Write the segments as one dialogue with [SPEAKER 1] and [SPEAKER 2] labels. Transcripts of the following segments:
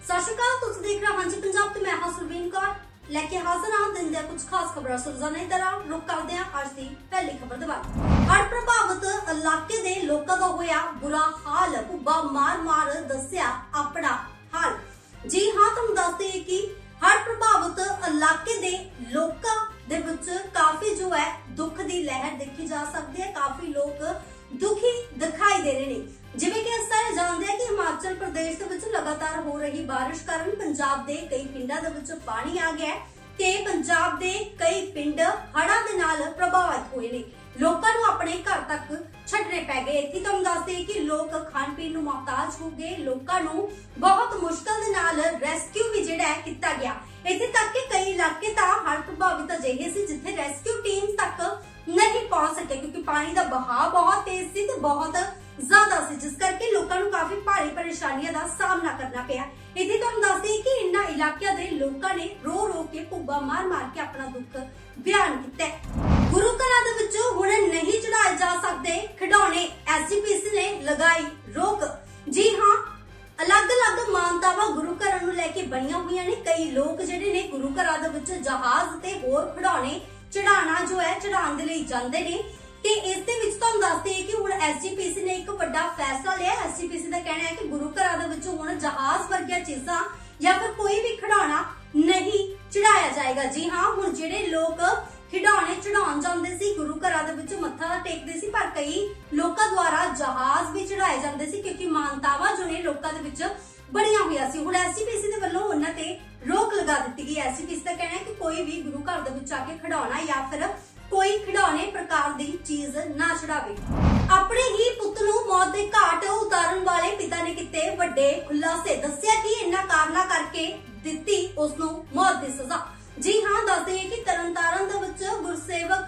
[SPEAKER 1] सत श्री अकाल, तुसीं देख रहे हो हांजी पंजाब ते मैं हां सुरवीन कौर लेके हाजिर हां दिन दे कुछ खास खबरां रोजाना की तरह रुक करदे हां अज दी पहली खबर दे बारे। हड़ प्रभावित इलाके दे लोकां दा होया बुरा हाल, भुब्बा मार मार दस्सिया अपना हाल। जी हां, तुहानूं दस दईए कि हड़ प्रभावित इलाके दे लोकां दे विच काफी जो है दुख दी लहर देखी जा सकती है। काफी लोग दुखी दिखाई दे रहे हैं। जिवें कि अस सारे जानते हैं कि हिमाचल प्रदेश दे विच लगातार हो रही बारिश कारण पंजाब दे कई पिंडां दे विच पानी आ गया है ते पंजाब दे कई पिंड हड़ां दे नाल प्रभावित होए ने। लोकां नूं अपने घर तक छड्डने पै गए। इत्थे तुहानूं दस दईए कि लोग खाण पीण नूं मोहताज हो गए। लोकां नूं बहुत मुश्किल दे नाल रेस्क्यू भी जिहड़ा है कीता गया। इत्थे तक कि कई इलाके तां हड़ प्रभावित अजिहे सी जिथे रेस्क्यू टीम तक नहीं पहुंच सके क्योंकि पानी का बहाव बहुत तेज सी ते बहुत ज्यादा सी, जिस करके लोकां नूं काफी भारी परेशानियां दा सामना करना पिया। इत्थे तुहानूं दस दईए कि इन्हां इलाकिਆਂ दे लोकां ने रो रो के भुब्बा मार मार के अपना दुख बयान कीता है। गुरु घरां दे विच हुण नहीं चढ़ाए जा सकदे खिडौणे, एसजीपीसी ने लगाई रोक। जी हां, अलग अलग मानतावां गुरु घरां नूं लैके बणीਆਂ होईਆਂ ने। कई लोग जिहड़े ने गुरु घरां दे विच जहाज ते होर खिडौणे चढ़ाना जो है चढ़ाउण दे लई जांदे ने ते इस दे विच तुहानूं दस दईए कि हुण एसजीपीसी ने एक वड्डा फैसला लिया। एसजीपीसी दा कहना है कि गुरु घरां दे विच हुण जहाज वर्गियां चीज़ां या फिर कोई भी खिडौना नहीं चढ़ाया जाएगा। जी हां, हुण जिहड़े लोग खिडौणे चढ़ाउण जांदे सी गुरु घरां दे विच मत्था टेकदे सी, पर कई लोकां द्वारा जहाज भी चढ़ाए जांदे सी क्योंकि मानतावां जो ने लोकां दे विच बणीਆਂ होईਆਂ सी। हुण एसजीपीसी दे वल्लों उन्हां ते रोक लगा दित्ती गई। एसजीपीसी दा कहना है कि कोई भी गुरु घर दे विच आके खिडौना या फिर कोई खिडौने प्रकार दी चीज ना चढ़ावे। अपने ही पुੱਤ ਨੂੰ मौत ਦੇ ਘਾਟ ਉਤਾਰਨ वाले पिता ने किते ਵੱਡੇ खुलासे। दस्सिया कि इन्हां कारणा करके दित्ती उस ਨੂੰ मौत ਦੀ सजा। जी हां, दस दईए कि तरनताਰਨ ਦੇ ਵਿੱਚ गुरसेवक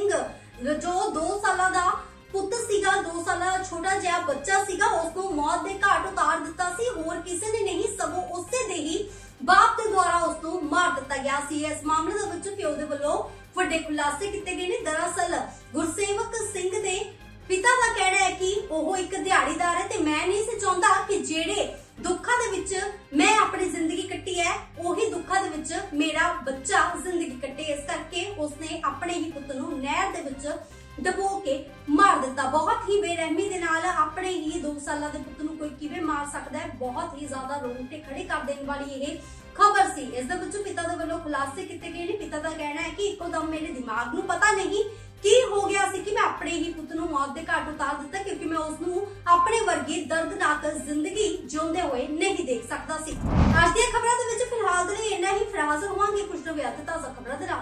[SPEAKER 1] सिंह जो 2 ਸਾਲਾਂ ਦਾ पुੱਤ सीगा, 2 ਸਾਲਾਂ ਦਾ छोटा ਜਿਹਾ ਬੱਚਾ ਸੀਗਾ, ਉਸ ਨੂੰ मौत ਦੇ ਘਾਟ ਉਤਾਰ ਦਿੱਤਾ ਸੀ। ਹੋਰ ਕਿਸੇ ਨੇ नहीं, ਸਗੋਂ ਉਸੇ ਦੇ ਹੀ बाप के द्वारा उस ਨੂੰ मार दिता गया सी। इस मामले ਦੇ ਵਿੱਚ ਪਿਓ ਦੇ ਵੱਲੋਂ ਵੱਡੇ ਖੁਲਾਸੇ ਕੀਤੇ ਗਏ ਨੇ। दरअसल गुरसेवक सिंह ਦੇ पिता का कहना है कि ਉਹ ਇੱਕ ਦਿਹਾੜੀਦਾਰ है ਤੇ मैं नहीं ਸੀ ਚਾਹੁੰਦਾ कि ਜਿਹੜੇ ਦੁੱਖਾਂ ਦੇ ਵਿੱਚ मैं अपनी जिंदगी ਕੱਟੀ है ਉਹੀ ਦੁੱਖਾਂ ਦੇ ਵਿੱਚ मेरा बच्चा जिंदगी ਕੱਟੇ। इस करके उसने अपने ही पुੱਤ ਨੂੰ ਨਹਿਰ ਦੇ ਵਿੱਚ डबो के मार दिता। बहुत ही बेरहमी दे नाल अपने ही 2 साल के पुੱਤ ਨੂੰ कोई किवें मार सकता है। बहुत ही ज्यादा रोंगटे खड़े कर देने वाली यह खबर सी। इस दे विच पिता दे वल्लों खुलासे कीते गए ने। पिता का कहना है कि इकोदम मेरे दिमाग नूं पता नहीं की हो गया सी कि मैं अपने ही पुੱਤ ਨੂੰ मौत दे घाट उतार दिता क्योंकि मैं उस ਨੂੰ अपने वर्गी दर्दनाक जिंदगी जिउंदे होए नहीं देख सकता सी। अज दी खबरां दे विच फिलहाल दे लई इन्ना ही। फिर हाज़र होवांगे कुछ नवीं ताज़ा खबरां दे नाल।